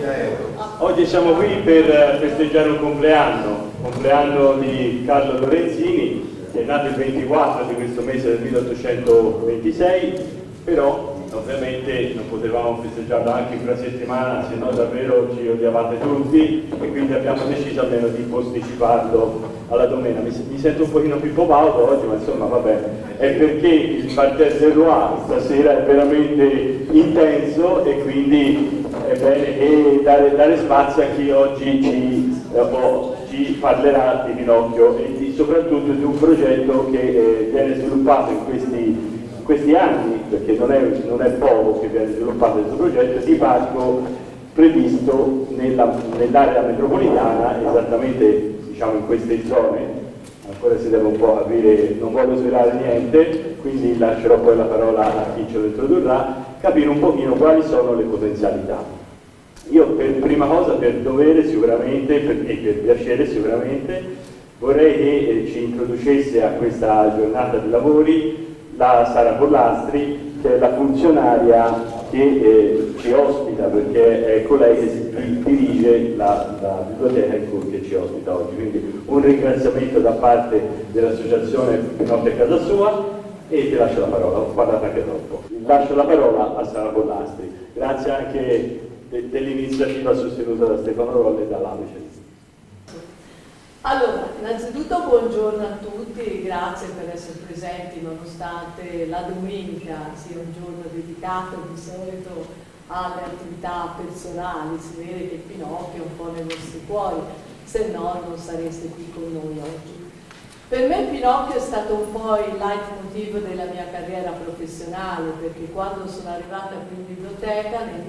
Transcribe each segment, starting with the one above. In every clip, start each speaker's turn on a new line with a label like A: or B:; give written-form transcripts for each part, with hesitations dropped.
A: Oggi siamo qui per festeggiare un compleanno di Carlo Lorenzini, che è nato il 24 di questo mese del 1826, però ovviamente non potevamo festeggiarlo anche in una settimana, se no davvero ci odiavate tutti, e quindi abbiamo deciso almeno di posticiparlo alla domenica. Mi sento un pochino più pauto oggi, ma insomma vabbè, è perché il parterre del Roi stasera è veramente intenso e quindi è bene che dare spazio a chi oggi ci parlerà di Pinocchio e soprattutto di un progetto che viene sviluppato in questi anni, perché non è poco che viene sviluppato questo progetto, di parco previsto nell'area metropolitana, esattamente diciamo in queste zone. Ancora si deve un po' capire, non voglio svelare niente, quindi lascerò poi la parola a chi ce lo introdurrà, capire un pochino quali sono le potenzialità. Io per prima cosa, per dovere sicuramente e per piacere sicuramente, vorrei che ci introducesse a questa giornata di lavori la Sara Pollastri, che è la funzionaria che ci ospita, perché è colei che dirige la biblioteca che ci ospita oggi. Quindi un ringraziamento da parte dell'associazione Pinocchio a casa sua e ti lascio la parola, ho parlato anche troppo. Lascio la parola a Sara Pollastri. Grazie anche dell'iniziativa sostenuta da Stefano Rolle e dall'Amice.
B: Allora, innanzitutto buongiorno a tutti, grazie per essere presenti nonostante la domenica sia un giorno dedicato di solito alle attività personali. Si vede che Pinocchio è un po' nei vostri cuori, se no non sareste qui con noi oggi. Per me Pinocchio è stato un po' il leitmotiv della mia carriera professionale, perché quando sono arrivata qui in biblioteca nel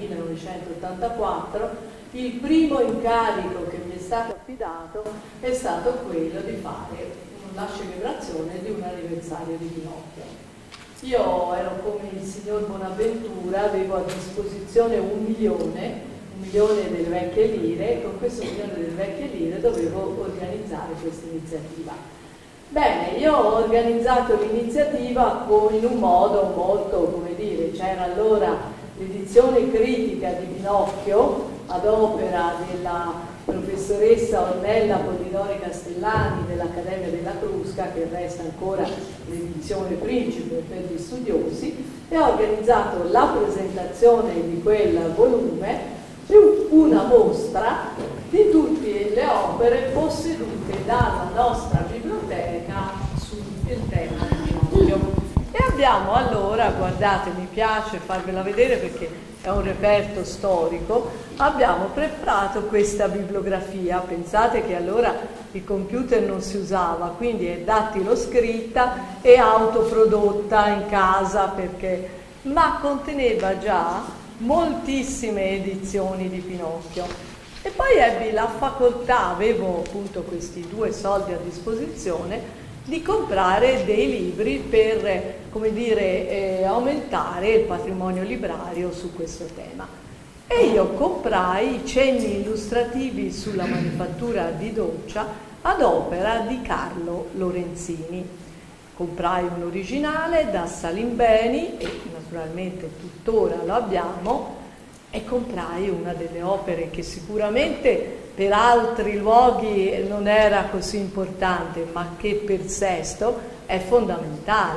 B: 1984 il primo incarico che mi è stato affidato è stato quello di fare la celebrazione di un anniversario di Pinocchio. Io ero come il signor Bonaventura, avevo a disposizione un milione delle vecchie lire, e con questo milione delle vecchie lire dovevo organizzare questa iniziativa. Bene, io ho organizzato l'iniziativa in un modo molto, come dire, c'era allora l'edizione critica di Pinocchio ad opera della professoressa Ornella Polidori Castellani dell'Accademia della Crusca, che resta ancora l'edizione principe per gli studiosi, e ho organizzato la presentazione di quel volume più una mostra di tutte le opere possedute dalla nostra biblioteca sul tema di Pinocchio. E abbiamo allora, guardate, mi piace farvela vedere perché è un reperto storico, abbiamo preparato questa bibliografia. Pensate che allora il computer non si usava, quindi è dattiloscritta e autoprodotta in casa, ma conteneva già moltissime edizioni di Pinocchio. E poi ebbi la facoltà, avevo appunto questi 2 soldi a disposizione, di comprare dei libri per, come dire, aumentare il patrimonio librario su questo tema. E io comprai i cenni illustrativi sulla manifattura di Doccia ad opera di Carlo Lorenzini. Comprai un originale da Salimbeni, e naturalmente tuttora lo abbiamo, e comprai una delle opere che sicuramente per altri luoghi non era così importante, ma che per Sesto è fondamentale.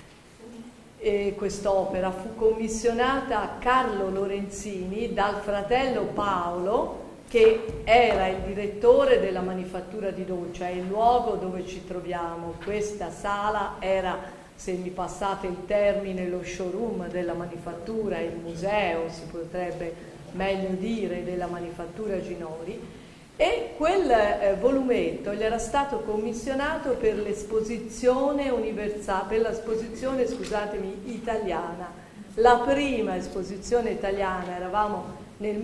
B: Quest'opera fu commissionata a Carlo Lorenzini dal fratello Paolo, che era il direttore della manifattura di Doccia, è il luogo dove ci troviamo. Questa sala era, se mi passate il termine, lo showroom della manifattura, il museo, si potrebbe meglio dire, della manifattura Ginori, e quel volumetto gli era stato commissionato per l'esposizione universale, per l'esposizione, scusatemi, italiana. La prima esposizione italiana, eravamo nel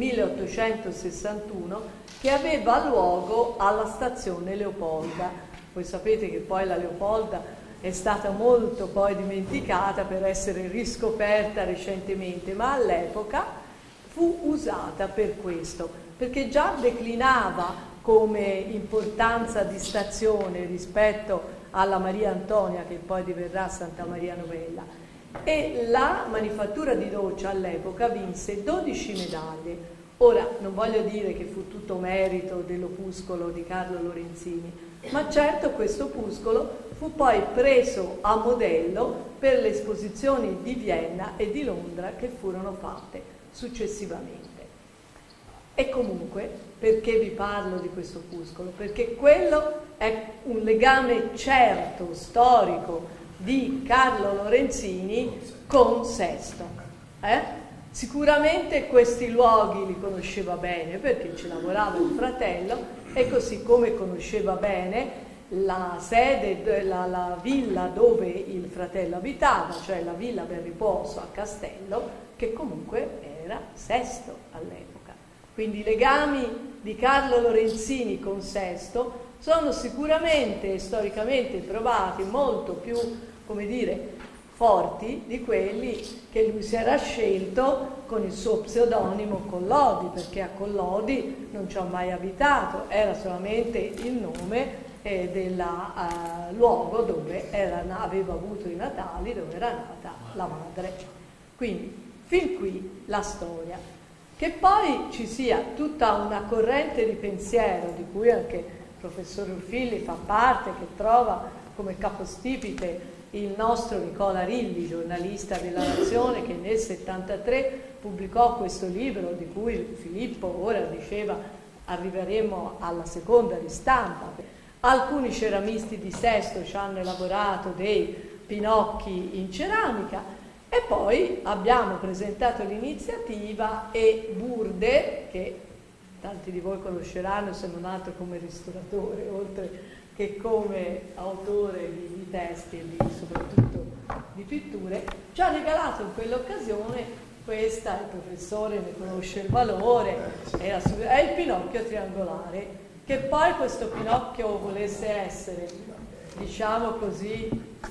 B: 1861, che aveva luogo alla stazione Leopolda. Voi sapete che poi la Leopolda è stata molto poi dimenticata per essere riscoperta recentemente, ma all'epoca fu usata per questo, perché già declinava come importanza di stazione rispetto alla Maria Antonia, che poi diverrà Santa Maria Novella. E la manifattura di Doccia all'epoca vinse 12 medaglie, Ora, non voglio dire che fu tutto merito dell'opuscolo di Carlo Lorenzini, ma certo questo opuscolo fu poi preso a modello per le esposizioni di Vienna e di Londra che furono fatte successivamente. E comunque, perché vi parlo di questo opuscolo? Perché quello è un legame certo, storico, di Carlo Lorenzini con Sesto. Sicuramente questi luoghi li conosceva bene perché ci lavorava il fratello, e così come conosceva bene la sede, la villa dove il fratello abitava, cioè la villa per riposo a Castello, che comunque era Sesto all'epoca. Quindi i legami di Carlo Lorenzini con Sesto sono sicuramente storicamente provati molto più, come dire, forti di quelli che lui si era scelto con il suo pseudonimo Collodi, perché a Collodi non ci ho mai abitato, era solamente il nome del luogo dove aveva avuto i natali, dove era nata la madre. Quindi fin qui la storia. Che poi ci sia tutta una corrente di pensiero di cui anche il professor Ruffilli fa parte, che trova come capostipite il nostro Nicola Rilli, giornalista della Nazione, che nel 73 pubblicò questo libro di cui Filippo ora diceva arriveremo alla seconda ristampa. Alcuni ceramisti di Sesto ci hanno elaborato dei pinocchi in ceramica, e poi abbiamo presentato l'iniziativa, e Burde, che tanti di voi conosceranno se non altro come ristoratore, oltre che come autore di testi e soprattutto di pitture, ci ha regalato in quell'occasione questa, il professore ne conosce il valore, è il Pinocchio triangolare, che poi questo Pinocchio volesse essere, diciamo così,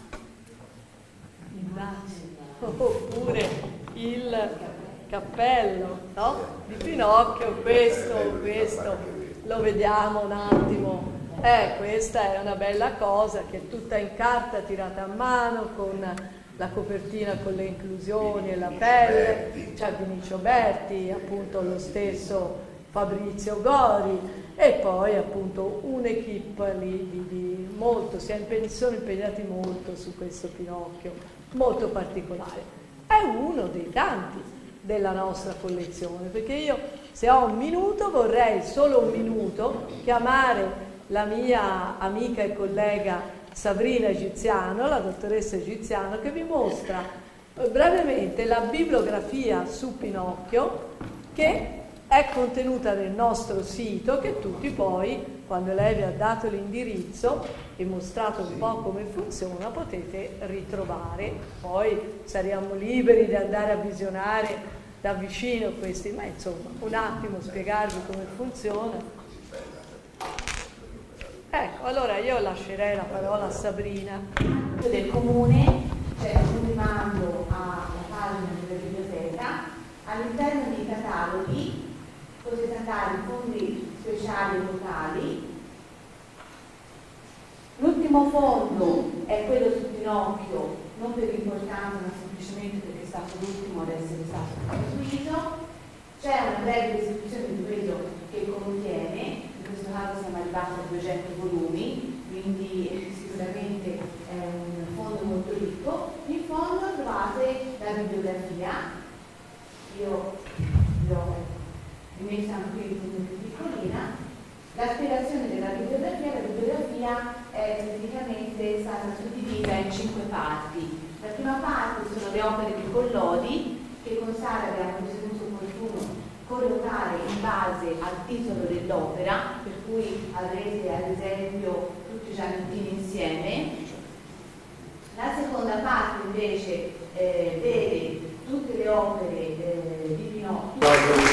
B: il braccio, oppure il cappello, no? Di Pinocchio, questo lo vediamo un attimo. Questa è una bella cosa che è tutta in carta tirata a mano, con la copertina con le inclusioni e la pelle, c'è Vinicio Berti, appunto lo stesso Fabrizio Gori, e poi appunto un'equipe lì di molto, sono impegnati molto su questo Pinocchio, molto particolare. È uno dei tanti della nostra collezione, perché io, se ho un minuto, vorrei solo un minuto chiamare la mia amica e collega Sabrina Egiziano, la dottoressa Egiziano, che vi mostra brevemente la bibliografia su Pinocchio, che è contenuta nel nostro sito, che tutti poi, quando lei vi ha dato l'indirizzo e mostrato un po' come funziona, potete ritrovare. Poi saremo liberi di andare a visionare da vicino questi, ma insomma un attimo spiegarvi come funziona. Ecco, allora io lascerei la parola a Sabrina.
C: Del comune c'è un rimando alla pagina della biblioteca, all'interno dei cataloghi potete andare in fondi speciali locali. L'ultimo fondo è quello su Pinocchio, non per importanza ma semplicemente perché è stato l'ultimo ad essere stato costruito. C'è una breve descrizione di quello che contiene. In questo caso siamo arrivati a 200 volumi, quindi sicuramente è un fondo molto ricco. In fondo trovate la bibliografia, io l'ho rimessa qui in piccolina, la spiegazione della bibliografia. La bibliografia è praticamente stata suddivisa in 5 parti. La prima parte sono le opere di Collodi, che con Sara abbiamo ritenuto opportuno collocare in base al titolo dell'opera, per cui avrete ad esempio tutti i Giannettini insieme. La seconda parte invece vede tutte le opere di Pinocchio.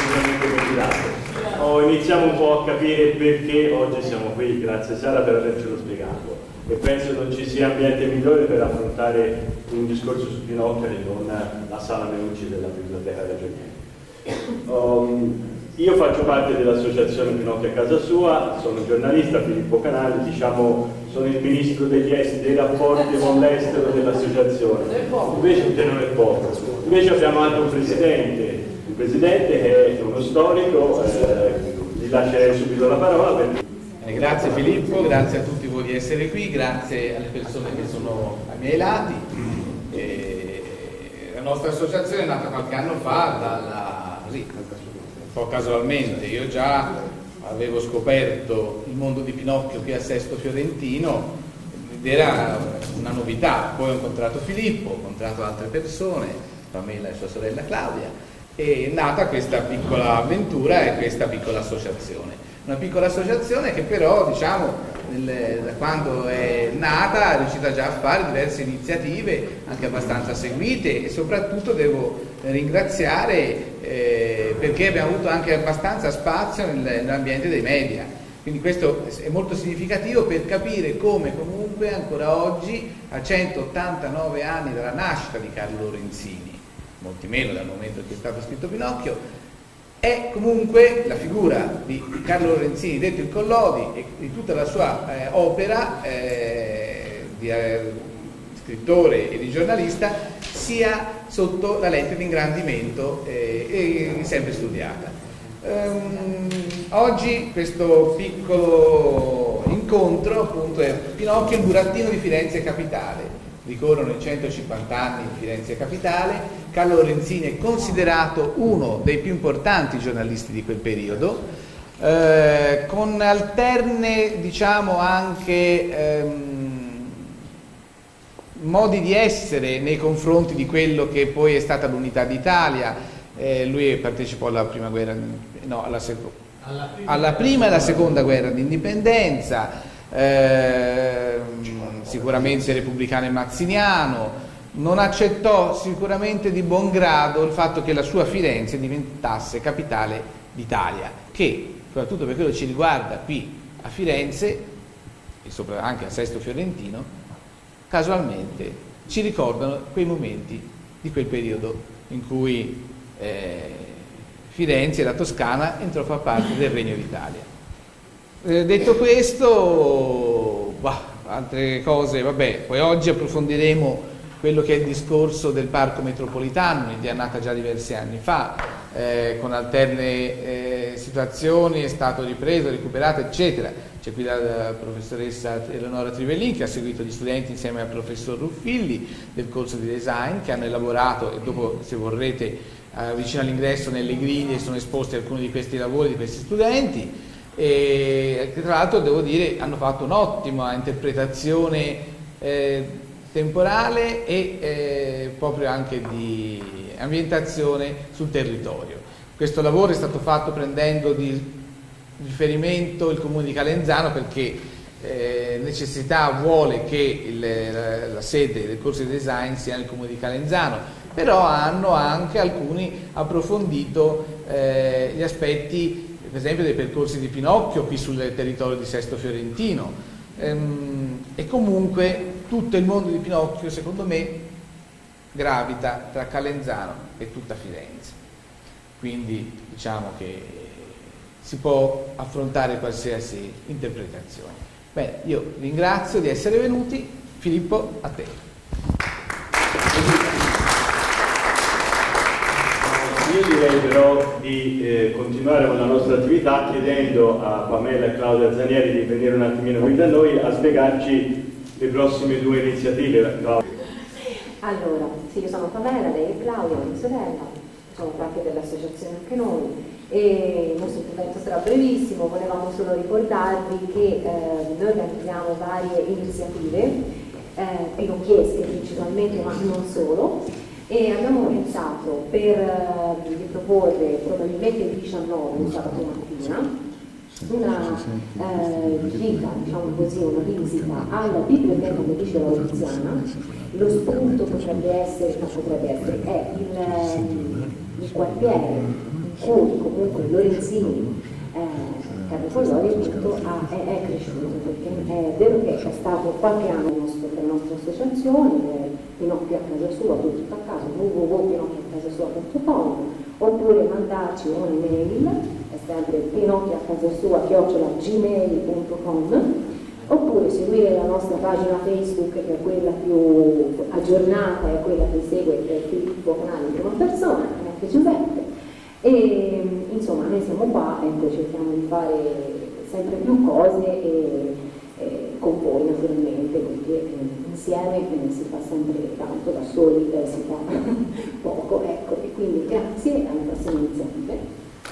A: Iniziamo un po' a capire perché oggi siamo qui, grazie Sara per avercelo spiegato, e penso non ci sia ambiente migliore per affrontare un discorso su Pinocchio che non la sala Menucci della Biblioteca Regionale. Io faccio parte dell'associazione Pinocchio a casa sua, sono giornalista, Filippo Canali, diciamo sono il ministro degli esteri, dei rapporti con l'estero dell'associazione, invece non è poco. Invece abbiamo anche un presidente Presidente, che è uno storico, gli lascerei subito la parola.
D: Grazie Filippo, grazie a tutti voi di essere qui, grazie alle persone che sono ai miei lati. La nostra associazione è nata qualche anno fa, così, un po' casualmente. Io già avevo scoperto il mondo di Pinocchio qui a Sesto Fiorentino ed era una novità. Poi ho incontrato Filippo, ho incontrato altre persone, Pamela e sua sorella Claudia, e è nata questa piccola avventura e questa piccola associazione. Una piccola associazione che però, diciamo, da quando è nata è riuscita già a fare diverse iniziative, anche abbastanza seguite, e soprattutto devo ringraziare perché abbiamo avuto anche abbastanza spazio nell'ambiente dei media. Quindi questo è molto significativo per capire come comunque ancora oggi, a 189 anni dalla nascita di Carlo Lorenzini, molti meno dal momento in cui è stato scritto Pinocchio, è comunque la figura di Carlo Lorenzini, detto il Collodi, e di tutta la sua opera di scrittore e di giornalista sia sotto la lente di ingrandimento e sempre studiata. Oggi questo piccolo incontro appunto è Pinocchio, il burattino di Firenze Capitale. Ricorrono i 150 anni di Firenze Capitale. Carlo Lorenzini è considerato uno dei più importanti giornalisti di quel periodo, con alterne, diciamo, anche modi di essere nei confronti di quello che poi è stata l'Unità d'Italia. Lui partecipò alla prima guerra, no, alla prima e alla seconda guerra d'indipendenza, sicuramente repubblicano e mazziniano. Non accettò sicuramente di buon grado il fatto che la sua Firenze diventasse capitale d'Italia, che soprattutto per quello che ci riguarda qui a Firenze e anche a Sesto Fiorentino, casualmente ci ricordano quei momenti di quel periodo in cui Firenze e la Toscana entrò a far parte del Regno d'Italia. Detto questo, altre cose, vabbè, poi oggi approfondiremo quello che è il discorso del parco metropolitano, un'idea nata già diversi anni fa, con alterne situazioni, è stato ripreso, recuperato, eccetera. C'è qui la professoressa Eleonora Trivellin che ha seguito gli studenti insieme al professor Ruffilli del corso di design, che hanno elaborato, e dopo, se vorrete, vicino all'ingresso nelle griglie sono esposti alcuni di questi lavori di questi studenti, e che tra l'altro devo dire hanno fatto un'ottima interpretazione temporale e proprio anche di ambientazione sul territorio. Questo lavoro è stato fatto prendendo di riferimento il comune di Calenzano, perché necessità vuole che la sede del corso di design sia nel comune di Calenzano, però hanno anche alcuni approfondito gli aspetti, per esempio, dei percorsi di Pinocchio qui sul territorio di Sesto Fiorentino, e comunque tutto il mondo di Pinocchio, secondo me, gravita tra Calenzano e tutta Firenze. Quindi diciamo che si può affrontare qualsiasi interpretazione. Bene, io ringrazio di essere venuti. Filippo, a te.
A: Io direi però di continuare con la nostra attività chiedendo a Pamela e Claudia Zanieri di venire un attimino qui da noi a spiegarci le prossime due iniziative.
E: Allora, sì, io sono Pamela, lei è Claudia, mia sorella, sono parte dell'associazione anche noi, e il nostro intervento sarà brevissimo. Volevamo solo ricordarvi che noi organizziamo varie iniziative, pinocchiesche principalmente, ma non solo, e abbiamo pensato di proporre probabilmente il 19, un sabato mattina, una gita, diciamo così, una visita alla biblioteca medicea laurenziana. Lo spunto è il quartiere in cui comunque Lorenzini, Carlo Collodi appunto è cresciuto, perché è vero che è stato qualche anno per la nostra associazione, Pinocchio a casa sua, tutto a caso, www.pinocchioacasasua.com, oppure mandarci un'email, è sempre pinocchioacasasua@gmail.com, oppure seguire la nostra pagina Facebook, che è quella più aggiornata, è quella che segue Filippo Canali in prima persona, anche Giuseppe, E insomma noi siamo qua, ecco, cerchiamo di fare sempre più cose e con voi naturalmente, perché insieme si fa sempre tanto, da soli si fa poco, ecco, e quindi grazie, alle prossime iniziative.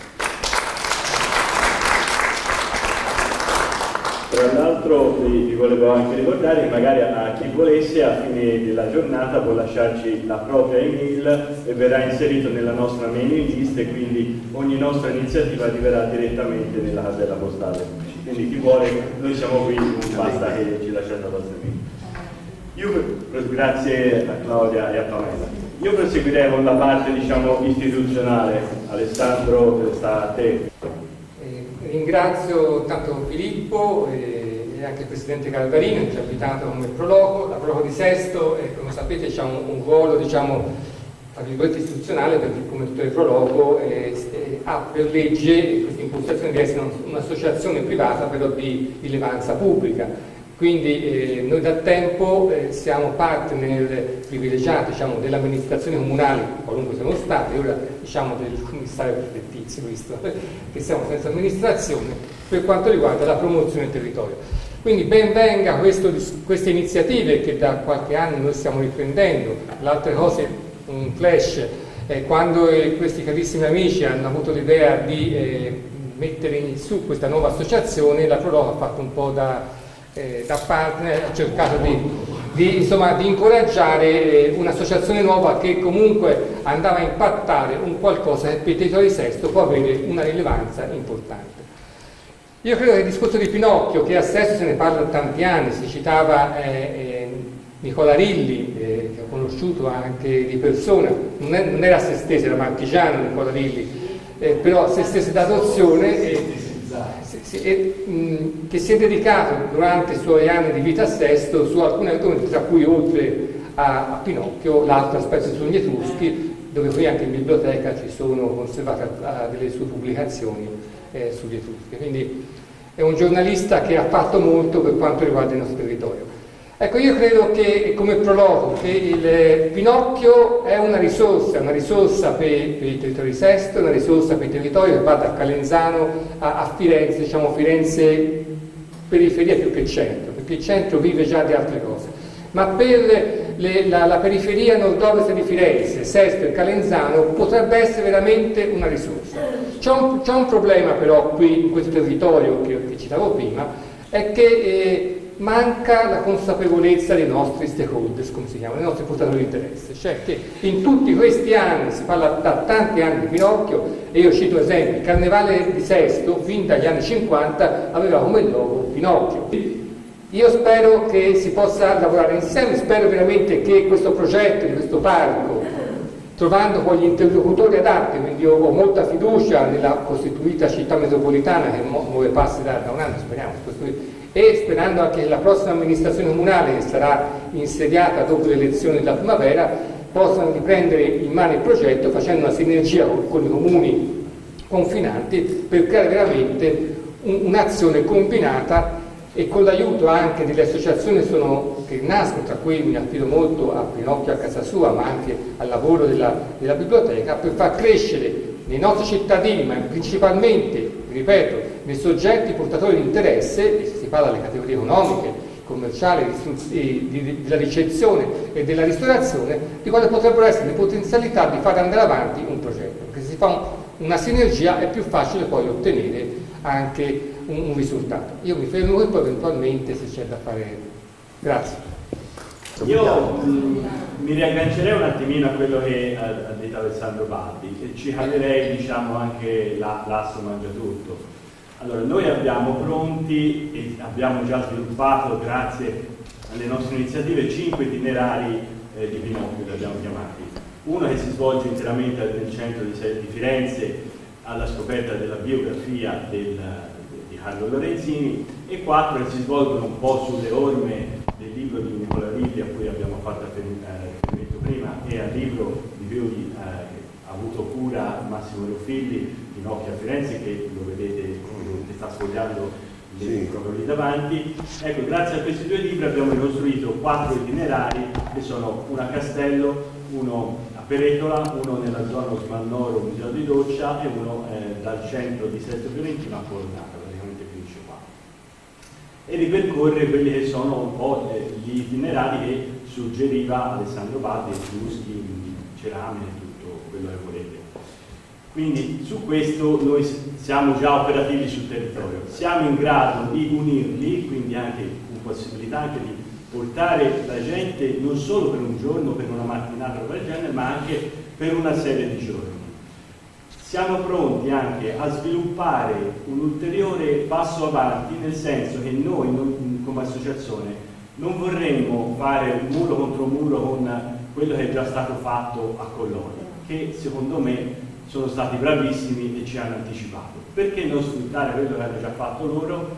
A: Tra l'altro vi volevo anche ricordare che magari a chi volesse a fine della giornata può lasciarci la propria email e verrà inserito nella nostra mailing list, e quindi ogni nostra iniziativa arriverà direttamente nella casella postale. Quindi chi vuole, noi siamo qui, non basta che ci lasciate la vostra email. Grazie a Claudia e a Pamela. Io proseguirei con la parte, diciamo, istituzionale. Alessandro, sta a te.
F: Ringrazio tanto Filippo e anche il Presidente Calvarino che ci ha invitato come prologo. La prologo di Sesto, come sapete, ha un ruolo, diciamo, tra virgolette istituzionale, perché come tutto il prologo ha per legge questa impostazione di essere un'associazione privata però di rilevanza pubblica. Quindi noi da tempo siamo partner privilegiati, diciamo, delle amministrazioni comunali, qualunque siano state, ora diciamo del commissario prefettizio, visto che siamo senza amministrazione, per quanto riguarda la promozione del territorio. Quindi ben venga queste iniziative che da qualche anno noi stiamo riprendendo. L'altra cosa, un flash, quando questi carissimi amici hanno avuto l'idea di mettere su questa nuova associazione, la Prologo ha fatto un po' da partner, ha cercato di incoraggiare un'associazione nuova che comunque andava a impattare un qualcosa che per il territorio di Sesto può avere una rilevanza importante. Io credo che il discorso di Pinocchio, che a Sesto se ne parla da tanti anni, si citava Nicola Rilli, che ho conosciuto anche di persona, non era se stesso, era marchigiano Nicola Rilli, però se stesso d'adozione, che si è dedicato durante i suoi anni di vita a Sesto su alcuni argomenti, tra cui oltre a Pinocchio l'altra specie sugli Etruschi, dove poi anche in biblioteca ci sono conservate delle sue pubblicazioni sugli Etruschi. Quindi è un giornalista che ha fatto molto per quanto riguarda il nostro territorio. Ecco, io credo che come prologo che il Pinocchio è una risorsa per il territorio di Sesto, una risorsa per il territorio che va da Calenzano a Firenze, diciamo Firenze periferia più che centro, perché il centro vive già di altre cose, ma per la periferia nord-ovest di Firenze, Sesto e Calenzano potrebbe essere veramente una risorsa. C'è un problema però qui in questo territorio che citavo prima, è che manca la consapevolezza dei nostri stakeholders, come si chiamano, dei nostri portatori di interesse, cioè che in tutti questi anni, si parla da tanti anni di Pinocchio, e io cito esempio, il Carnevale di Sesto, fin dagli anni 50, aveva come logo Pinocchio. Io spero che si possa lavorare insieme, spero veramente che questo progetto di questo parco, trovando poi gli interlocutori adatti, quindi io ho molta fiducia nella costituita città metropolitana che muove passi da un anno, speriamo, e sperando anche che la prossima amministrazione comunale, che sarà insediata dopo le elezioni della primavera, possano riprendere in mano il progetto facendo una sinergia con i comuni confinanti per creare veramente un'azione combinata, e con l'aiuto anche delle associazioni che nascono, tra cui mi affido molto a Pinocchio a casa sua, ma anche al lavoro della biblioteca, per far crescere nei nostri cittadini, ma principalmente, ripeto, nei soggetti portatori di interesse, e si parla delle categorie economiche, commerciali, della ricezione e della ristorazione, di quali potrebbero essere le potenzialità di far andare avanti un progetto, perché se si fa una sinergia è più facile poi ottenere anche un risultato. Io mi fermo e poi eventualmente se c'è da fare. Grazie.
A: Io mi riaggancerei un attimino a quello che ha detto Alessandro Baldi, e ci cambierei, diciamo, anche l'asso mangiatutto. Allora, noi abbiamo pronti e abbiamo già sviluppato, grazie alle nostre iniziative, 5 itinerari di Pinocchio, li abbiamo chiamati. Uno che si svolge interamente nel centro di Firenze, alla scoperta della biografia di Carlo Lorenzini, e 4 che si svolgono un po' sulle orme del libro di Nicola Rilli, a cui abbiamo fatto riferimento prima, e al libro di cui ha avuto cura Massimo Ruffilli, Pinocchio a Firenze, che lo vedete, che sta sfogliando proprio lì davanti. Ecco, grazie a questi 2 libri abbiamo ricostruito 4 itinerari che sono uno a Castello, uno a Peretola, uno nella zona Osmannoro, Museo di Doccia, e uno dal centro di Sesto Fiorentino a Colornato, praticamente finisce qua. E ripercorre quelli che sono un po' gli itinerari che suggeriva Alessandro Baldi, Etruschi, Ceramide, tutto quello che volete. Quindi su questo noi siamo già operativi sul territorio, siamo in grado di unirli, quindi anche con possibilità anche di portare la gente non solo per un giorno, per una mattinata o del genere, ma anche per una serie di giorni. Siamo pronti anche a sviluppare un ulteriore passo avanti, nel senso che noi come associazione non vorremmo fare un muro contro muro con quello che è già stato fatto a Collodi, che secondo me sono stati bravissimi e ci hanno anticipato. Perché non sfruttare quello che hanno già fatto loro,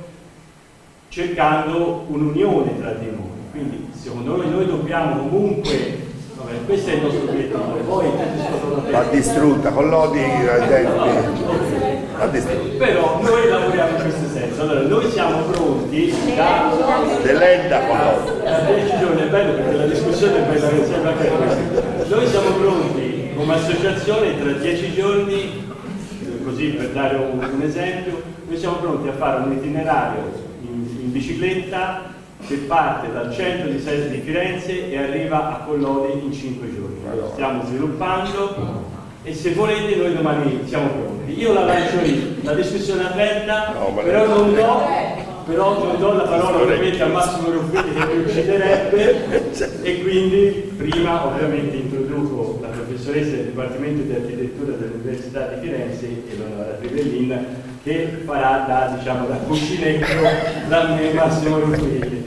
A: cercando un'unione tra di noi? Quindi secondo noi dobbiamo comunque, vabbè, questo è il nostro obiettivo, poi
G: l'ha distrutta, Collodi l'ha distrutta.
A: Però noi lavoriamo in questo senso. Allora noi siamo pronti
G: Delenda Collodi.
A: da 10 giorni, è bello perché la discussione è bella che sembra che noi siamo pronti come associazione tra 10 giorni, così per dare un esempio, noi siamo pronti a fare un itinerario in bicicletta che parte dal centro di Firenze e arriva a Collodi in 5 giorni. Lo stiamo sviluppando e se volete noi domani siamo pronti. Io la lancio lì, la discussione è aperta, però non do la parola ovviamente a Massimo Ruffini che mi ucciderebbe, e quindi prima ovviamente introduco la professoressa del Dipartimento di Architettura dell'Università di Firenze e l'onorevole Rivellin, che farà da cuscinetto da me Massimo Ruffini.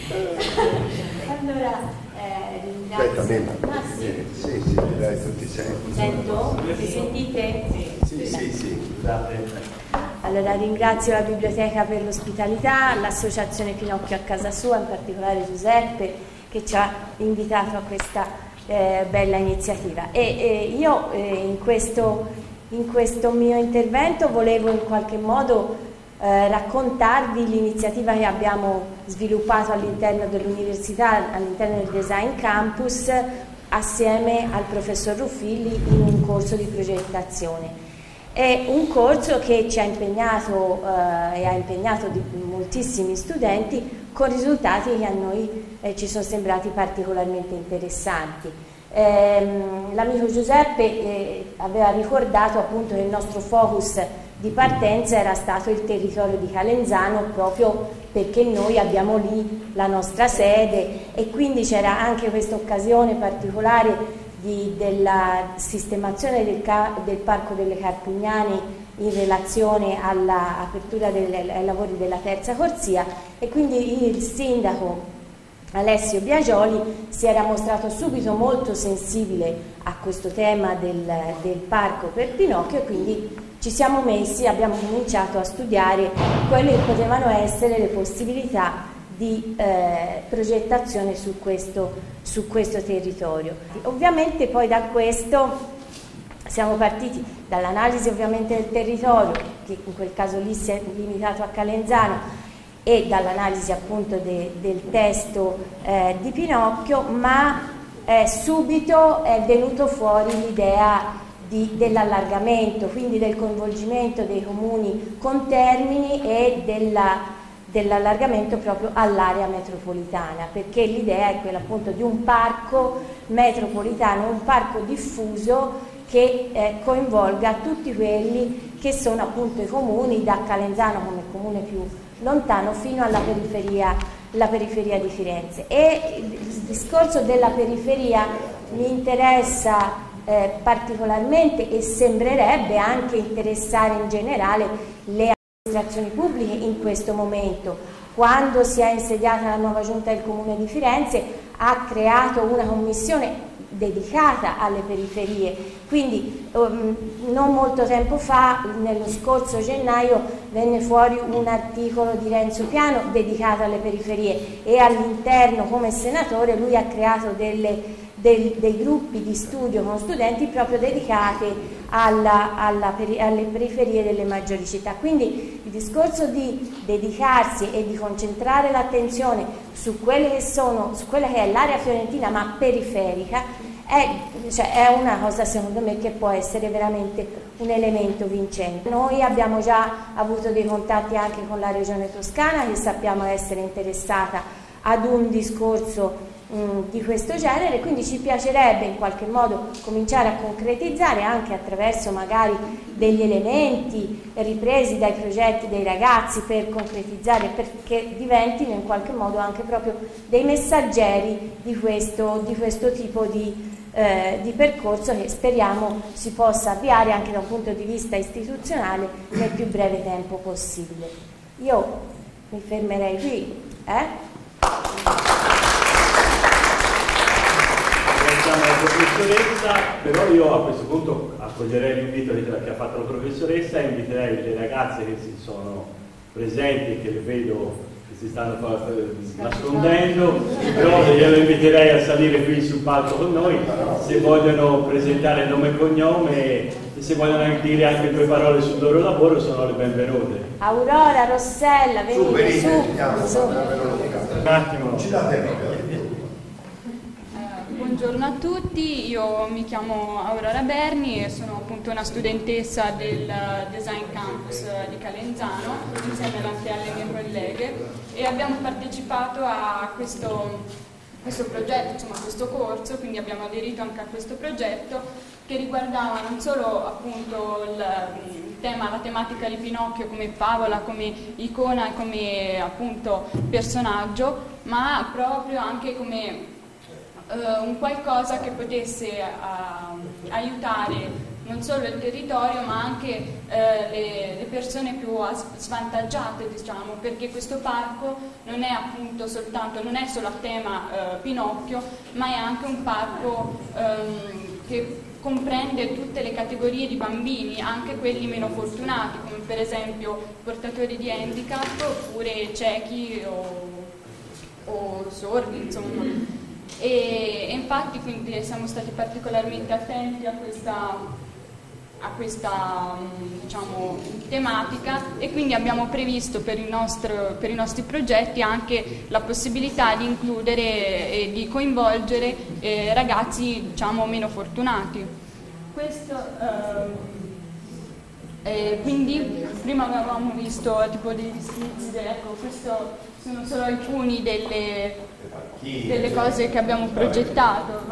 C: Allora,
G: Aspetta,
C: ringrazio.
G: sì, dai, tutti sempre.
C: Sento? Mi sentite?
G: Sì.
A: Scusate.
C: Allora ringrazio la biblioteca per l'ospitalità, l'associazione Pinocchio a casa sua, in particolare Giuseppe, che ci ha invitato a questa bella iniziativa. Io in questo mio intervento volevo in qualche modo raccontarvi l'iniziativa che abbiamo sviluppato all'interno dell'università, all'interno del Design Campus, assieme al professor Ruffilli in un corso di progettazione. È un corso che ci ha impegnato e ha impegnato moltissimi studenti con risultati che a noi ci sono sembrati particolarmente interessanti. L'amico Giuseppe aveva ricordato appunto che il nostro focus di partenza era stato il territorio di Calenzano, proprio perché noi abbiamo lì la nostra sede e quindi c'era anche questa occasione particolare della sistemazione del Parco delle Carpugnani in relazione all'apertura ai lavori della terza corsia, e quindi il sindaco Alessio Biagioli si era mostrato subito molto sensibile a questo tema del parco per Pinocchio, e quindi ci siamo messi, abbiamo cominciato a studiare quelle che potevano essere le possibilità di progettazione su questo territorio. Ovviamente poi da questo siamo partiti dall'analisi ovviamente del territorio, che in quel caso lì si è limitato a Calenzano, e dall'analisi appunto del testo di Pinocchio, ma subito è venuto fuori l'idea dell'allargamento, quindi del coinvolgimento dei comuni contermini e dell'allargamento proprio all'area metropolitana, perché l'idea è quella appunto di un parco metropolitano, un parco diffuso che coinvolga tutti quelli che sono appunto i comuni, da Calenzano come comune più lontano fino alla periferia di Firenze. E il discorso della periferia mi interessa particolarmente, e sembrerebbe anche interessare in generale le amministrazioni pubbliche in questo momento. Quando si è insediata la nuova giunta del Comune di Firenze ha creato una commissione dedicata alle periferie, quindi non molto tempo fa, nello scorso gennaio, venne fuori un articolo di Renzo Piano dedicato alle periferie, e all'interno, come senatore, lui ha creato dei gruppi di studio con studenti proprio dedicati alle periferie delle maggiori città. Quindi il discorso di dedicarsi e di concentrare l'attenzione su quella che è l'area fiorentina ma periferica
H: è una cosa secondo me che può essere veramente un elemento vincente. Noi abbiamo già avuto dei contatti anche con la Regione Toscana, che sappiamo essere interessata ad un discorso di questo genere, quindi ci piacerebbe in qualche modo cominciare a concretizzare anche attraverso magari degli elementi ripresi dai progetti dei ragazzi per concretizzare, perché diventino in qualche modo anche proprio dei messaggeri di questo tipo di percorso che speriamo si possa avviare anche da un punto di vista istituzionale nel più breve tempo possibile. Io mi fermerei qui.
A: Ringraziamo la professoressa, però io a questo punto accoglierei l'invito che ha fatto la professoressa e inviterei le ragazze che si sono presenti e che le vedo che si stanno nascondendo, però glielo inviterei a salire qui sul palco con noi, se vogliono presentare nome e cognome e se vogliono dire anche due parole sul loro lavoro sono le benvenute.
H: Aurora, Rossella, venite su.
A: Un attimo.
I: Buongiorno a tutti, io mi chiamo Aurora Berni e sono appunto una studentessa del Design Campus di Calenzano, insieme anche alle mie colleghe, e abbiamo partecipato a questo progetto, insomma a questo corso, quindi abbiamo aderito anche a questo progetto che riguardava non solo appunto la tematica di Pinocchio come favola, come icona, come appunto personaggio, ma proprio anche come un qualcosa che potesse aiutare non solo il territorio ma anche le persone più svantaggiate, diciamo, perché questo parco non è appunto non è solo a tema Pinocchio, ma è anche un parco che comprende tutte le categorie di bambini, anche quelli meno fortunati, come per esempio portatori di handicap oppure ciechi o sordi, insomma. E infatti quindi siamo stati particolarmente attenti a questa diciamo, tematica, e quindi abbiamo previsto per i nostri progetti anche la possibilità di includere e di coinvolgere ragazzi, diciamo, meno fortunati. Questo, quindi prima avevamo visto tipo dei discorsi, ecco, questo sono solo alcuni delle cose che abbiamo progettato.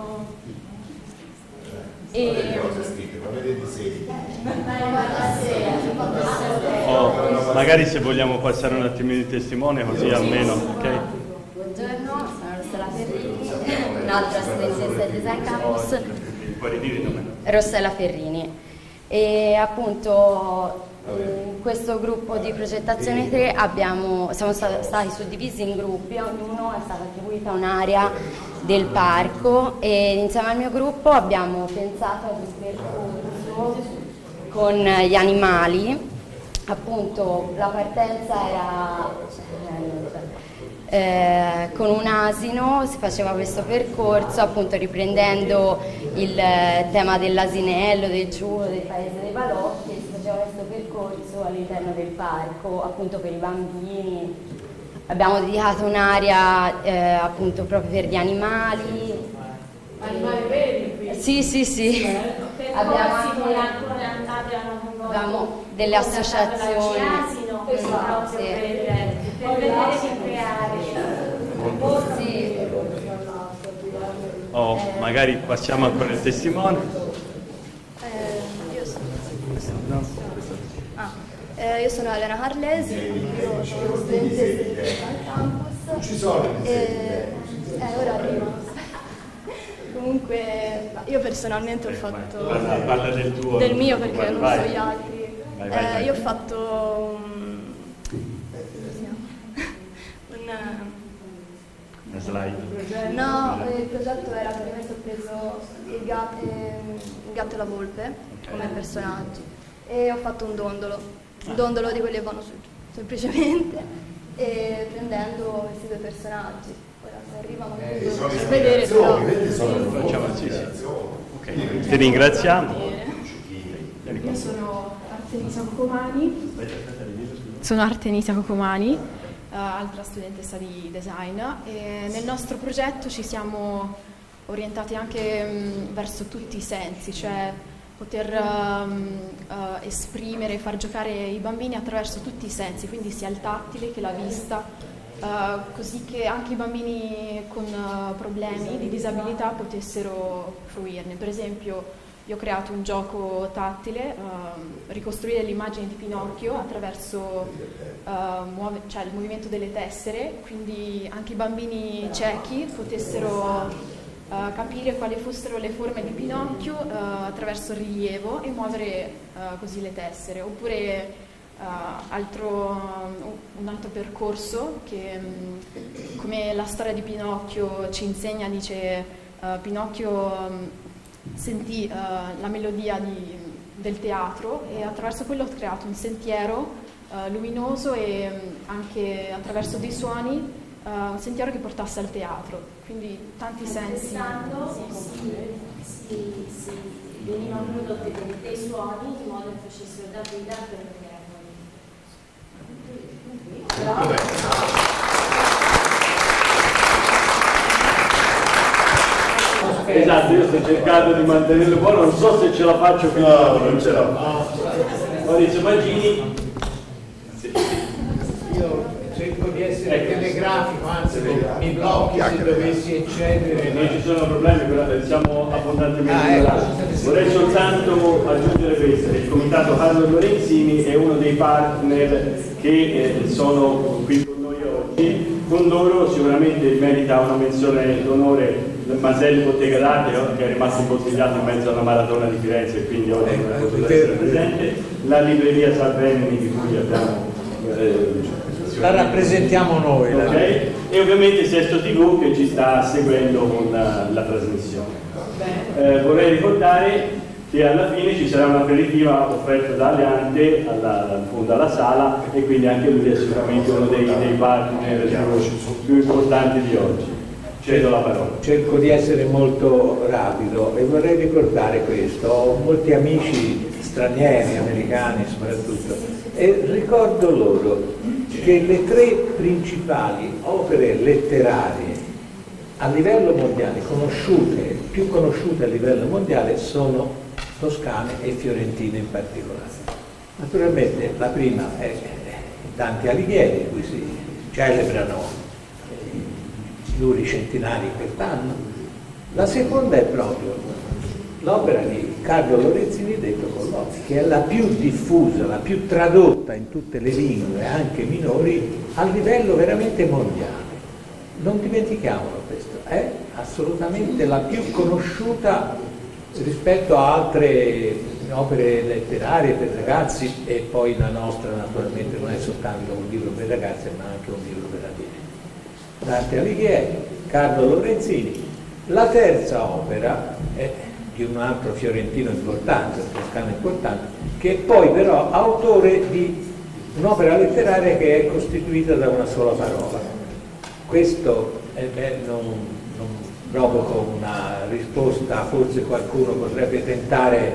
A: Magari se vogliamo passare un attimino di testimone così almeno, ok?
J: Buongiorno, sono Rossella Ferrini, un'altra studentessa del Design Campus.
A: Puoi ridire il nome?
J: Rossella Ferrini. E appunto in questo gruppo di progettazione 3 siamo stati suddivisi in gruppi, a ognuno è stata attribuita un'area del parco e insieme al mio gruppo abbiamo pensato ad un percorso con gli animali. Appunto la partenza era con un asino, si faceva questo percorso appunto riprendendo il tema dell'asinello, del giulo, del paese dei balocchi, e si faceva questo percorso all'interno del parco appunto per i bambini. Abbiamo dedicato un'area appunto proprio per gli animali.
B: Animali veri?
J: Sì. Abbiamo delle associazioni.
B: Questo proprio per vedere di creare.
A: Magari passiamo ancora il testimone.
K: Io sono Elena Carlesi, io sono studentessa al campus. Ora arrivo. Comunque io personalmente ho fatto
A: parla del tuo,
K: del mio perché non so gli altri.
A: Vai.
K: Io ho fatto
A: una slide.
K: No, il progetto era praticamente ho preso il gatto e la volpe come personaggi e ho fatto un dondolo di quelli che vanno su, semplicemente, e prendendo questi due personaggi. Ora se arrivano per vedere però.
A: Facciamo sì. Ok, ti ringraziamo.
L: Io sono Artemisia Cocomani. Sono Artemisia Cocomani, altra studentessa di design, e nel nostro progetto ci siamo orientati anche verso tutti i sensi, cioè poter esprimere, far giocare i bambini attraverso tutti i sensi, quindi sia il tattile che la vista, così che anche i bambini con problemi di disabilità potessero fruirne. Per esempio, io ho creato un gioco tattile, ricostruire l'immagine di Pinocchio attraverso cioè il movimento delle tessere, quindi anche i bambini ciechi potessero capire quali fossero le forme di Pinocchio attraverso il rilievo e muovere così le tessere. Oppure un altro percorso che, come la storia di Pinocchio ci insegna, dice Pinocchio sentì la melodia del teatro e attraverso quello ho creato un sentiero luminoso e anche attraverso dei suoni un sentiero che portasse al teatro, quindi tanti sensi.
H: Venivano prodotti dei suoni in modo che facessero da guida per le
A: Esatto, io sto cercando di mantenerlo buono, non so se ce la faccio più.
G: No, non ce la faccio.
A: Maurizio Maggini.
M: Io cerco di essere telegrafico, anzi mi blocchi se dovessi eccedere.
A: Non ci sono problemi, però siamo abbondantemente Vorrei soltanto aggiungere questo: il comitato Carlo Lorenzini è uno dei partner che sono qui con noi oggi. Con loro sicuramente merita una menzione d'onore Maselli Bottega d'Arte, che è rimasto imbottigliato in mezzo a una maratona di Firenze e quindi oggi non è potuto essere presente, la libreria Salvemini di cui abbiamo
M: la rappresentiamo noi.
A: Okay. E ovviamente Sesto TV che ci sta seguendo con la trasmissione. Vorrei ricordare che alla fine ci sarà un'aperitiva offerta da Alleante fondo alla sala, e quindi anche lui è sicuramente uno dei partner più importanti di oggi. Cedo la parola.
M: Cerco di essere molto rapido e vorrei ricordare questo: ho molti amici stranieri, americani soprattutto, e ricordo loro che le tre principali opere letterarie a livello mondiale, più conosciute a livello mondiale, sono toscane e fiorentine in particolare. Naturalmente la prima è Dante Alighieri, di cui si celebrano pluricentenari quest'anno. La seconda è proprio l'opera di Carlo Lorenzini, detto Collodi, che è la più diffusa, la più tradotta in tutte le lingue, anche minori, a livello veramente mondiale. Non dimentichiamolo questo, è assolutamente la più conosciuta rispetto a altre opere letterarie per ragazzi, e poi la nostra naturalmente non è soltanto un libro per ragazzi ma anche un libro per adulti. Dante Alighieri, Carlo Lorenzini. La terza opera è di un altro fiorentino importante, un toscano importante, che è poi però autore di un'opera letteraria che è costituita da una sola parola. Questo non provoco una risposta, forse qualcuno potrebbe tentare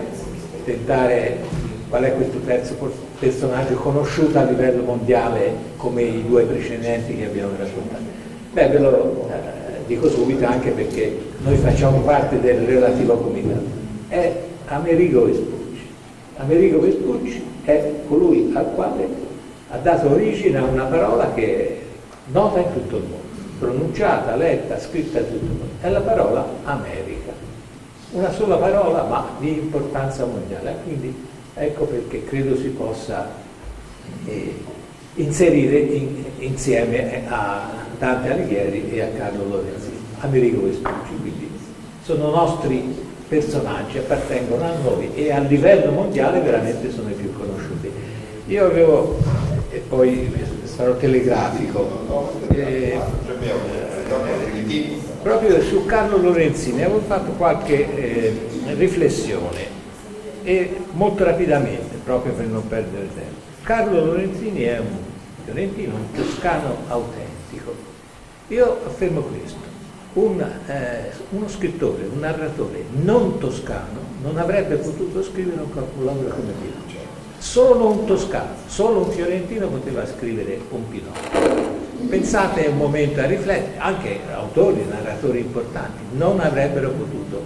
M: qual è questo terzo personaggio conosciuto a livello mondiale come i due precedenti che abbiamo raccontato. Beh, ve lo dico subito, anche perché noi facciamo parte del relativo comitato. È Amerigo Vespucci. Amerigo Vespucci è colui al quale ha dato origine a una parola che è nota in tutto il mondo, pronunciata, letta, scritta in tutto il mondo. È la parola America. Una sola parola, ma di importanza mondiale. Quindi ecco perché credo si possa inserire insieme a Dante Alighieri e a Carlo Lorenzini. Amerigo Vespucci, quindi sono nostri personaggi, appartengono a noi e a livello mondiale veramente sono i più conosciuti. Io avevo, e poi sarò telegrafico, proprio su Carlo Lorenzini avevo fatto qualche riflessione, e molto rapidamente, proprio per non perdere tempo. Carlo Lorenzini è un fiorentino, un toscano autentico. Io affermo questo: uno scrittore, un narratore non toscano non avrebbe potuto scrivere un capolavoro come Pinocchio. Solo un toscano, solo un fiorentino poteva scrivere un Pinocchio. pensate un momento a riflettere, anche autori, narratori importanti non avrebbero potuto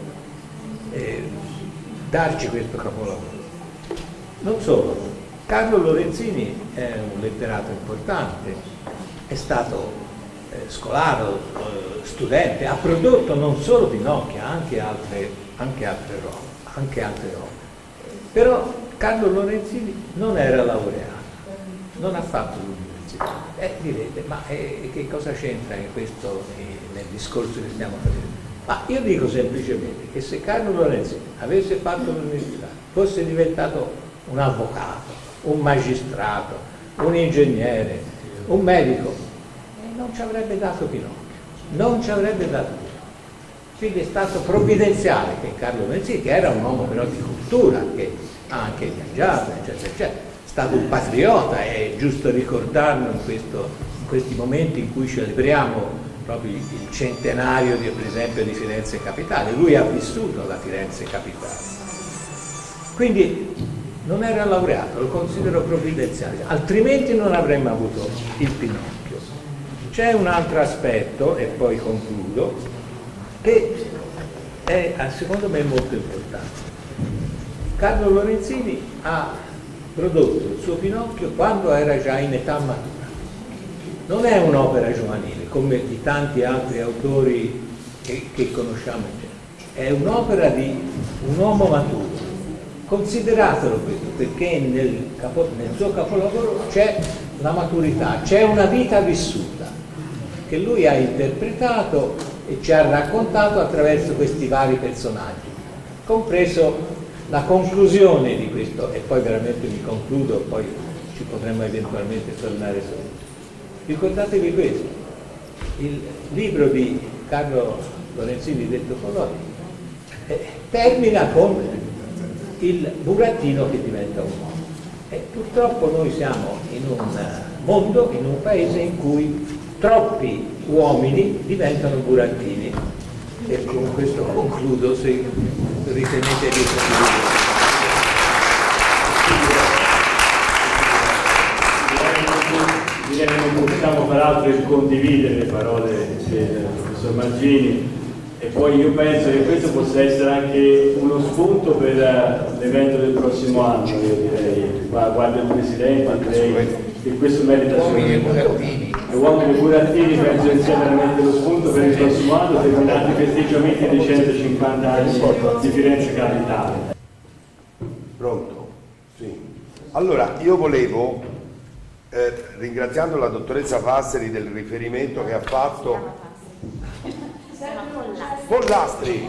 M: darci questo capolavoro. Non solo, Carlo Lorenzini è un letterato importante, è stato scolaro, studente, ha prodotto non solo Pinocchio, anche altre opere. Però Carlo Lorenzini non era laureato, non ha fatto l'università. Direte, ma che cosa c'entra in questo, nel discorso che stiamo facendo? Ma io dico semplicemente che se Carlo Lorenzini avesse fatto l'università, fosse diventato un avvocato, un magistrato, un ingegnere, un medico, non ci avrebbe dato Pinocchio, non ci avrebbe dato Pinocchio. Quindi è stato provvidenziale che Carlo Lorenzini, che era un uomo però di cultura, che ha anche viaggiato, eccetera, eccetera, è stato un patriota, è giusto ricordarlo in questi momenti in cui celebriamo proprio il centenario per esempio di Firenze Capitale. Lui ha vissuto la Firenze Capitale, quindi non era laureato, lo considero provvidenziale, altrimenti non avremmo avuto il Pinocchio. C'è un altro aspetto, e poi concludo, che è secondo me molto importante. Carlo Lorenzini ha prodotto il suo Pinocchio quando era già in età matura. Non è un'opera giovanile come di tanti altri autori che conosciamo, è un'opera di un uomo maturo. Consideratelo questo, perché nel suo capolavoro c'è la maturità, c'è una vita vissuta che lui ha interpretato e ci ha raccontato attraverso questi vari personaggi, compreso la conclusione di questo, e poi veramente mi concludo, poi ci potremmo eventualmente tornare su. Ricordatevi questo, il libro di Carlo Lorenzini detto Collodi termina con il burattino che diventa un uomo. E purtroppo noi siamo in un mondo, in un paese in cui troppi uomini diventano burattini. E con questo concludo, se ritenete di concludere.
A: Direi che non possiamo far altro che condividere le parole del professor Mangini, e poi io penso che questo possa essere anche uno spunto per l'evento del prossimo anno. Io direi, guarda il Presidente, direi che questo merita
M: Uomini e burattini.
A: Uomini e burattini penso che sia veramente lo spunto per il prossimo anno, terminati i festeggiamenti dei 150 anni di Firenze Capitale.
G: Pronto? Sì. Allora, io volevo, ringraziando la dottoressa Fasseri del riferimento che ha fatto. Pollastri!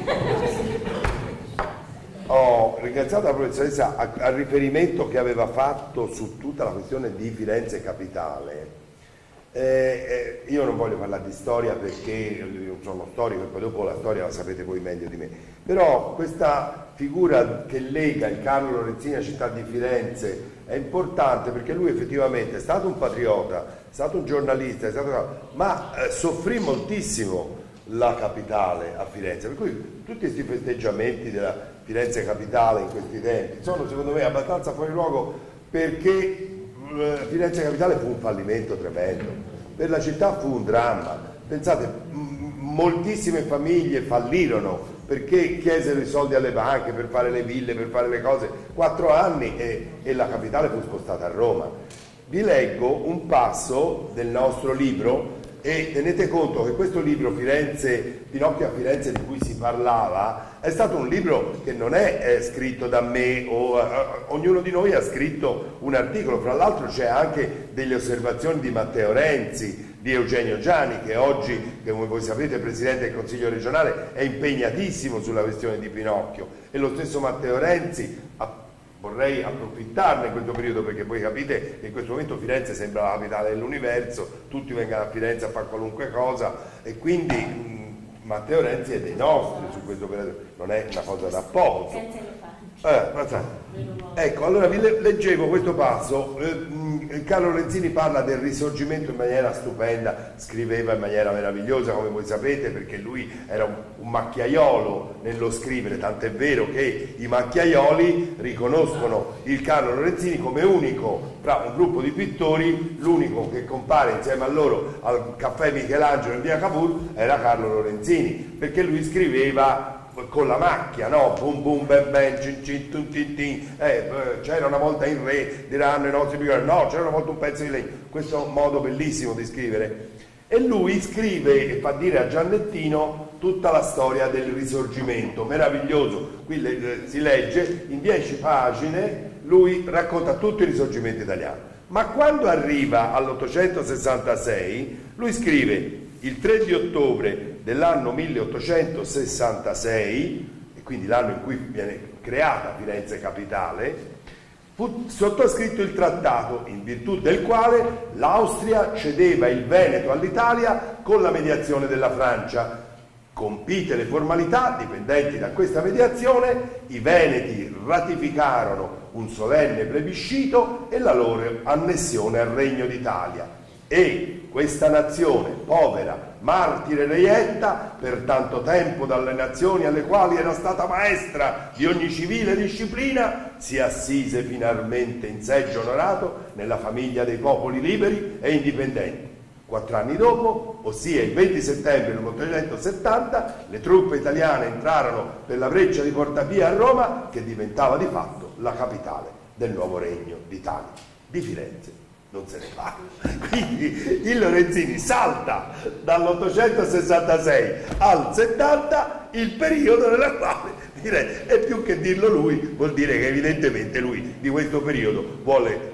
G: Ho ringraziato la professoressa al riferimento che aveva fatto su tutta la questione di Firenze Capitale. Io non voglio parlare di storia perché io sono storico e poi dopo la storia la sapete voi meglio di me, però questa figura che lega il Carlo Lorenzini alla città di Firenze è importante perché lui effettivamente è stato un patriota, è stato un giornalista, ma soffrì moltissimo la capitale a Firenze, per cui tutti questi festeggiamenti della Firenze Capitale in questi tempi sono secondo me abbastanza fuori luogo, perché Firenze Capitale fu un fallimento tremendo, per la città fu un dramma. Pensate, moltissime famiglie fallirono perché chiesero i soldi alle banche per fare le ville, per fare le cose, 4 anni e la capitale fu spostata a Roma. Vi leggo un passo del nostro libro e tenete conto che questo libro Pinocchio a Firenze di cui si parlava è stato un libro che non è scritto da me ognuno di noi ha scritto un articolo, fra l'altro c'è anche delle osservazioni di Matteo Renzi, di Eugenio Giani, che oggi, come voi sapete, Presidente del Consiglio regionale, è impegnatissimo sulla questione di Pinocchio, e lo stesso Matteo Renzi vorrei approfittarne in questo periodo perché voi capite che in questo momento Firenze sembra la capitale dell'universo, tutti vengono a Firenze a fare qualunque cosa e quindi Matteo Renzi è dei nostri su questo periodo, non è una cosa da poco. Ecco, allora vi leggevo questo passo. Carlo Lorenzini parla del risorgimento in maniera stupenda, scriveva in maniera meravigliosa, come voi sapete, perché lui era un macchiaiolo nello scrivere, tant'è vero che i macchiaioli riconoscono il Carlo Lorenzini come unico tra un gruppo di pittori, l'unico che compare insieme a loro al caffè Michelangelo in via Cavour era Carlo Lorenzini, perché lui scriveva con la macchia, no? Bum bum ben ben, cin cin tun tin tin, c'era una volta il re, diranno i nostri piccoli, no, c'era una volta un pezzo di legno, questo modo bellissimo di scrivere. E lui scrive e fa dire a Giannettino tutta la storia del risorgimento, meraviglioso, qui si legge, in 10 pagine lui racconta tutto il risorgimento italiano, ma quando arriva all'866 lui scrive: il 3 di ottobre dell'anno 1866, e quindi l'anno in cui viene creata Firenze capitale, fu sottoscritto il trattato in virtù del quale l'Austria cedeva il Veneto all'Italia con la mediazione della Francia. Compite le formalità dipendenti da questa mediazione, i Veneti ratificarono un solenne plebiscito e la loro annessione al Regno d'Italia. E questa nazione, povera, martire reietta, per tanto tempo dalle nazioni alle quali era stata maestra di ogni civile disciplina, si assise finalmente in seggio onorato nella famiglia dei popoli liberi e indipendenti. 4 anni dopo, ossia il 20 settembre del 1870, le truppe italiane entrarono per la breccia di Porta Pia a Roma, che diventava di fatto la capitale del nuovo regno d'Italia. Di Firenze non se ne parla. Quindi il Lorenzini salta dall'866 al 70, il periodo nella quale, direi, è più che dirlo lui, vuol dire che evidentemente lui di questo periodo vuole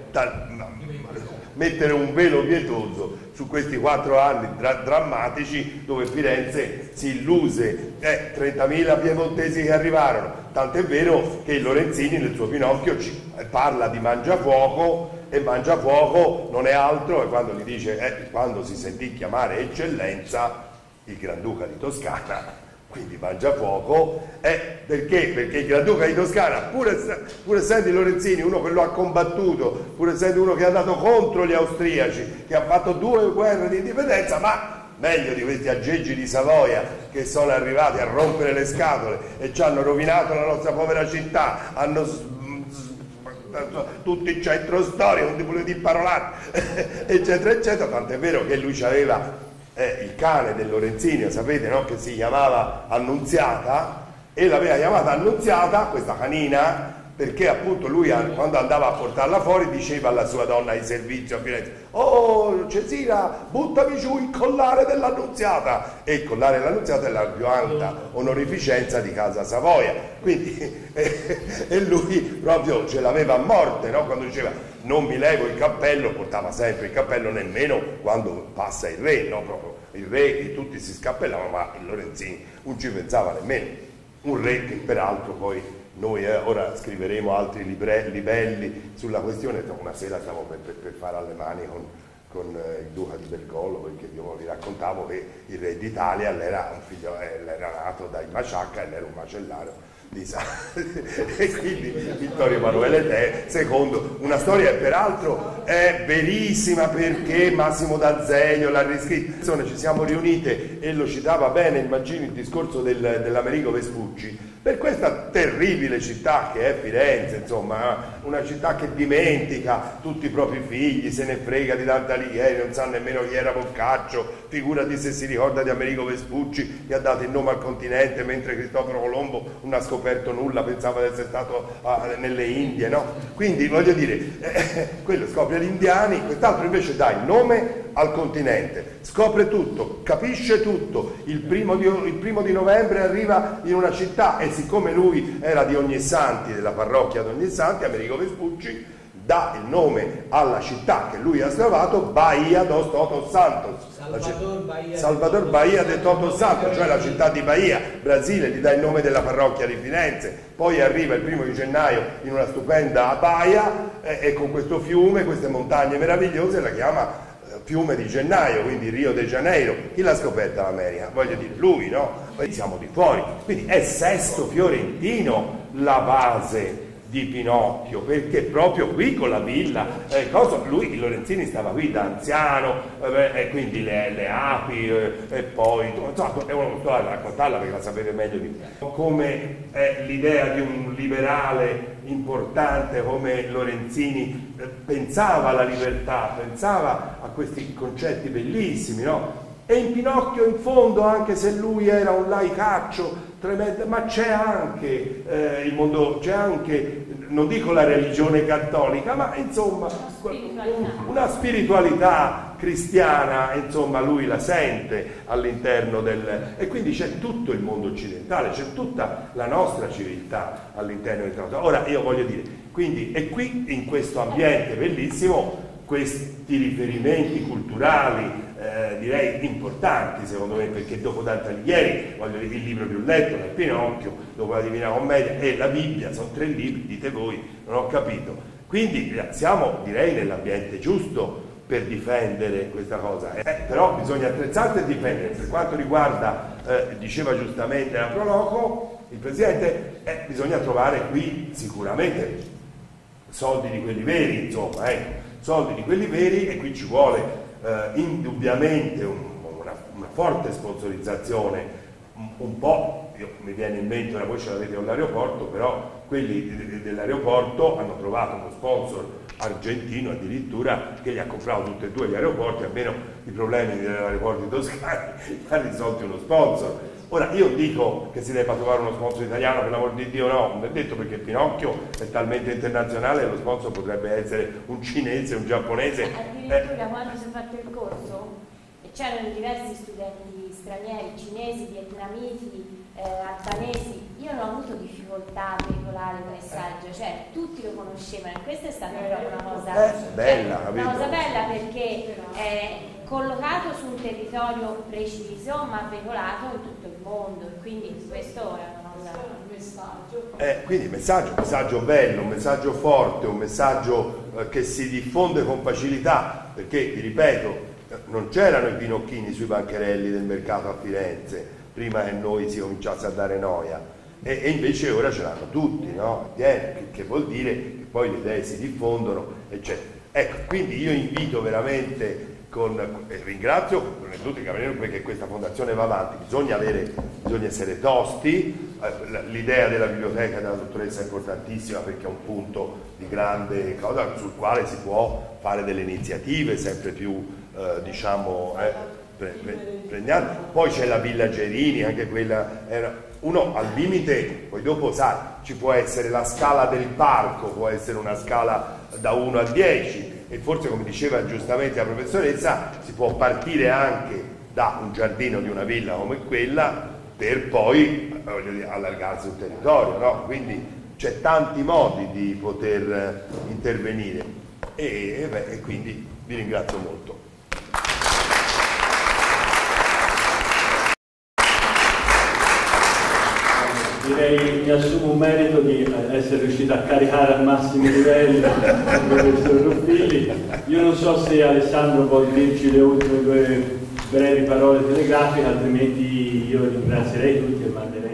G: mettere un velo pietoso su questi 4 anni drammatici dove Firenze si illuse, 30.000 piemontesi che arrivarono, tant'è vero che il Lorenzini nel suo Pinocchio parla di Mangiafuoco, e Mangiafuoco non è altro, e quando gli dice, quando si sentì chiamare eccellenza il Granduca di Toscana, quindi Mangiafuoco, perché? Perché il Granduca di Toscana, pur essendo il Lorenzini uno che lo ha combattuto, pur essendo uno che è andato contro gli austriaci, che ha fatto 2 guerre di indipendenza, ma meglio di questi aggeggi di Savoia che sono arrivati a rompere le scatole e ci hanno rovinato la nostra povera città, hanno tutto il centro storico, non ti volevo dire parolate, eccetera eccetera, tant'è vero che lui aveva il cane del Lorenzini, sapete, no? Che si chiamava Annunziata, e l'aveva chiamata Annunziata, questa canina, perché appunto lui quando andava a portarla fuori diceva alla sua donna di servizio a Firenze: oh Cesira, buttami giù il collare dell'Annunziata, e il collare dell'Annunziata è la più alta onorificenza di casa Savoia, quindi e lui proprio ce l'aveva a morte, no? Quando diceva non mi levo il cappello, portava sempre il cappello, nemmeno quando passa il re, no? Proprio il re, che tutti si scappellavano, ma il Lorenzini non ci pensava nemmeno, un re che peraltro poi noi ora scriveremo altri livelli sulla questione. Una sera stiamo per fare alle mani con il duca di Belgolo, perché io vi raccontavo che il re d'Italia era nato dai Masciacca e era un macellario e quindi Vittorio Emanuele II, una storia che peraltro è verissima, perché Massimo d'Azeglio l'ha riscritta. Insomma, ci siamo riunite e lo citava bene, immagino, il discorso dell'Americo Vespucci, per questa terribile città che è Firenze, insomma, una città che dimentica tutti i propri figli, se ne frega di Dante Alighieri, non sa nemmeno chi era Boccaccio, figurati se si ricorda di Amerigo Vespucci, che ha dato il nome al continente, mentre Cristoforo Colombo non ha scoperto nulla, pensava di essere stato nelle Indie, no? Quindi voglio dire, quello scopre gli indiani, quest'altro invece dà il nome al continente, scopre tutto, capisce tutto, il primo di novembre arriva in una città, e siccome lui era di Ognissanti, della parrocchia di Ognissanti, Amerigo Vespucci dà il nome alla città che lui ha scavato, Bahia dos Todos Santos, Salvador Bahia de Todos Santos, cioè la città di Bahia, Brasile, gli dà il nome della parrocchia di Firenze. Poi arriva il 1° di gennaio in una stupenda baia e con questo fiume, queste montagne meravigliose, la chiama fiume di gennaio, quindi Rio de Janeiro. Chi l'ha scoperta l'America? Voglio dire, lui, no? Noi siamo di fuori, quindi è Sesto Fiorentino la base di Pinocchio, perché proprio qui con la villa, lui, Lorenzini, stava qui da anziano, e quindi le api, e poi, insomma, è una storia da raccontarla perché la sapete meglio di me. Come è l'idea di un liberale importante come Lorenzini pensava alla libertà, pensava a questi concetti bellissimi, no? E in Pinocchio, in fondo, anche se lui era un laicaccio tremendo, ma c'è anche il mondo, c'è anche, non dico la religione cattolica, ma insomma una spiritualità cristiana, insomma lui la sente all'interno del... e quindi c'è tutto il mondo occidentale, c'è tutta la nostra civiltà all'interno del trattato. Ora io voglio dire, quindi è qui in questo ambiente bellissimo questi riferimenti culturali direi importanti secondo me, perché dopo Dante Alighieri, voglio dire, il libro più letto è Pinocchio, dopo la Divina Commedia e la Bibbia, sono 3 libri, dite voi, non ho capito. Quindi siamo direi nell'ambiente giusto per difendere questa cosa, però bisogna attrezzarsi e difendere. Per quanto riguarda, diceva giustamente la Proloco, il Presidente, bisogna trovare qui sicuramente soldi di quelli veri, insomma, soldi di quelli veri, e qui ci vuole indubbiamente una forte sponsorizzazione, un po', mi viene in mente, ora voi ce l'avete con l'aeroporto, però quelli dell'aeroporto hanno trovato uno sponsor argentino addirittura che gli ha comprato tutti e 2 gli aeroporti, almeno i problemi degli aeroporti toscani li ha risolti uno sponsor. Ora io dico che si debba trovare uno sponsor italiano, per l'amor di Dio no, non è detto, perché Pinocchio è talmente internazionale e lo sponsor potrebbe essere un cinese, un giapponese.
J: Addirittura quando si è fatto il corso c'erano diversi studenti stranieri, cinesi, vietnamiti, albanesi, io non ho avuto difficoltà a veicolare il messaggio, cioè tutti lo conoscevano, e questa è stata proprio una cosa
G: bella,
J: una cosa bella, perché è collocato su un territorio preciso ma veicolato in tutto il mondo, e quindi questo è una cosa, un messaggio.
G: Quindi messaggio bello, un messaggio forte, un messaggio che si diffonde con facilità, perché vi ripeto, non c'erano i pinocchini sui bancherelli del mercato a Firenze prima che noi si cominciasse a dare noia, e invece ora ce l'hanno tutti, no? Che vuol dire che poi le idee si diffondono, eccetera. Ecco, quindi io invito veramente, ringrazio tutti i cavalieri perché questa fondazione va avanti, bisogna essere tosti, l'idea della biblioteca della dottoressa è importantissima perché è un punto di grande cosa sul quale si può fare delle iniziative sempre più diciamo pregnanti. Poi c'è la Villa Gerini, anche quella uno al limite, poi dopo sai, ci può essere la scala del parco, può essere una scala da 1 a 10, e forse, come diceva giustamente la professoressa, si può partire anche da un giardino di una villa come quella per poi allargarsi un territorio, no? Quindi c'è tanti modi di poter intervenire, e quindi vi ringrazio molto.
A: Direi mi assumo un merito di essere riuscito a caricare al massimo livello il professor Ruffilli. Io non so se Alessandro può dirci le ultime 2 brevi parole telegrafiche, altrimenti io ringrazierei tutti e manderei